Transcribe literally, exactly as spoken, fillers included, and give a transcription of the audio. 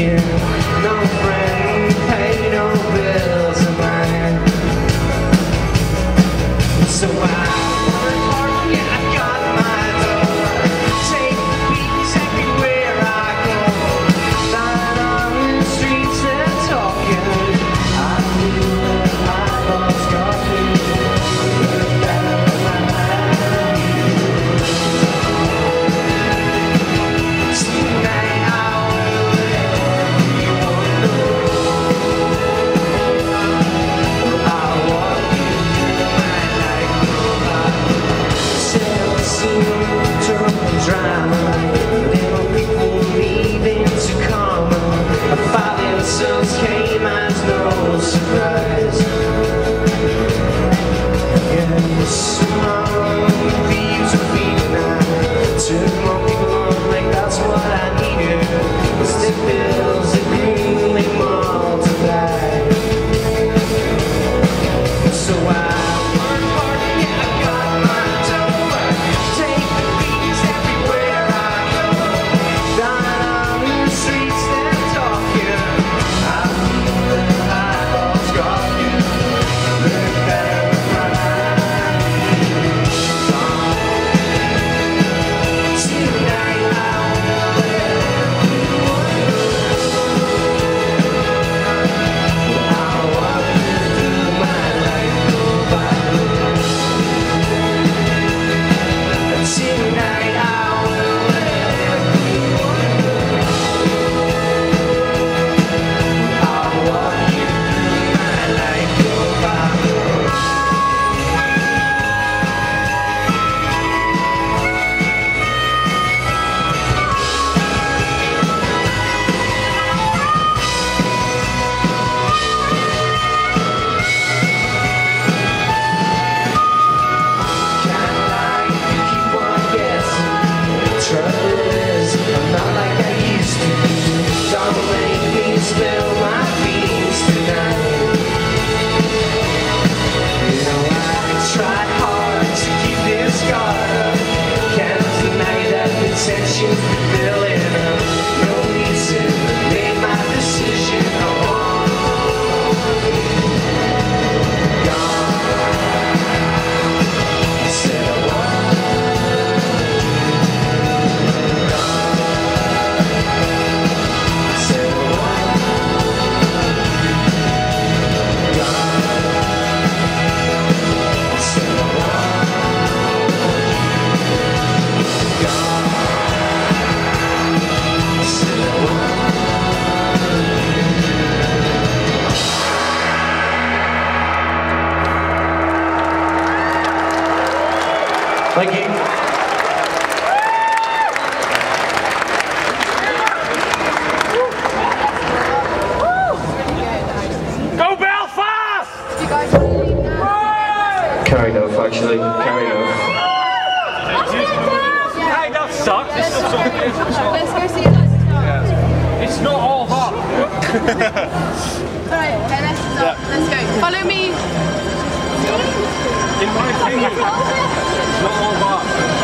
thinking, no friend, pay no bills of mine. So I work hard, yeah, I got my door. Take beats everywhere I go. Lying on the streets, they're talking. I feel that my love's got me. Look back at my life. Tonight I will let everyone know. I want you through my life. Sail soon, drunk and drama. Little people leaving to come. A father and sons came as no surprise. Yeah, small thieves were feeding. I took more people on like that's what I needed. The stick bills that grew, they multiplied. So I work hard, yeah, I got my door. Take the beats everywhere I go. Down on the streets, they're talking. I feel that my love's got you. Look back at my life. Tonight I will let everyone know. I walk through my life go by. Tonight I will let everyone know. I'll walk you through my life go by. Can't lie, you keep on guessing. Trouble is, I'm not like I used to be. Don't make me spill my beans tonight. You know I tried hard to keep this guard up. Can't deny that the tension's been building up. No reason, made my decision. I want gone. I said I want gone. I said I want gone. I said I want gone. I said I want. Thank you. Go Belfast! You guys want to leave now? Carry enough, actually. Carry enough. Hey, that sucks. It's not Let's go see it. Let's It's not all hot. Alright, okay, let's start. Let's go. Follow me. In my opinion, it's not all hot.